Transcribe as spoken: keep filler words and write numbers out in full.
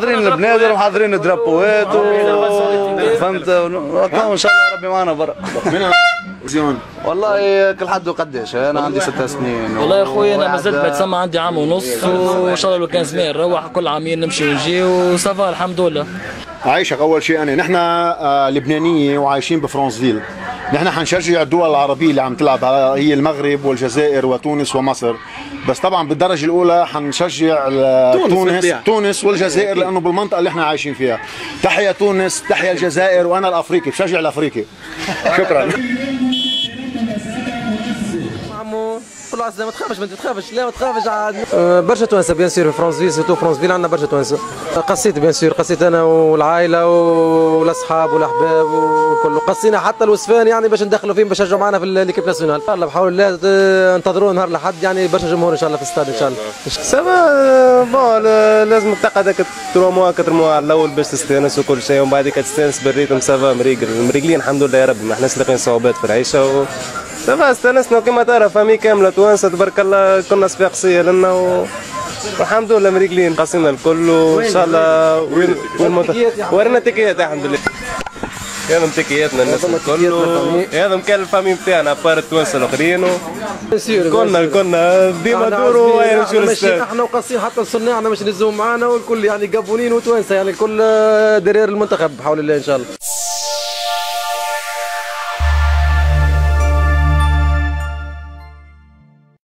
محضرين البنادر ومحضرين الدرابوات فهمت. ان شاء الله ربي معنا برا. زيون والله كل حد وقداش. انا عندي ست سنين والله يا خويا انا مازلت بتسمى عندي عام ونص وان شاء الله لو كان زمان نروح كل عامين نمشي ونجي وصافا الحمد لله. عايشك اول شيء انا نحن آه لبنانيه وعايشين بفرنسفيل. نحن حنشجع الدول العربيه اللي عم تلعب هي المغرب والجزائر وتونس ومصر، بس طبعا بالدرجه الاولى حنشجع تونس تونس والجزائر لانه بالمنطقه اللي احنا عايشين فيها. تحيا تونس، تحيا الجزائر، وانا الافريقي بشجع الافريقي. شكرا. كله عزة ما تخافش بنتي، ما تخافش لا ما تخافش عاد. برشا توانسه بيان سور في فرنسفيل، سيرتو فرنسفيل عندنا برشا توانسه. قصيت بيان سور، قصيت انا والعائله والاصحاب والاحباب وكله، قصينا حتى الوصفان يعني باش ندخلوا فيهم باش يرجعوا معنا في ليكيب ناسيونال. الله بحول الله انتظروا نهار لحد يعني برشا جمهور ان شاء الله في الاستاد ان شاء الله. سافا بون لازم تقعد ثلاثة موا أربعة موا على الاول باش تستانس وكل شيء، ومن بعد تستانس بالريتم. سافا مريقل مريقلين الحمد لله يا ربي، ما احناش لاقيين صعوبات في العيشه و... سافا استانسنا كما ترى فامي كامله توانسه تبارك الله، كنا صفاقسيه لنا و... والحمد لله مريقلين قاسينا الكل وان شاء الله. وين وين ورينا تكيات الحمد لله. كانوا تكياتنا الناس الكل، هذا كان الفامي نتاعنا بار التوانسه الاخرين. كنا كنا ديما دوروا يمشوا للستاد. احنا وقاصين حتى الصناعنا مش نزوم معانا والكل يعني قبولين وتوانسه يعني الكل درير المنتخب بحول الله ان شاء الله.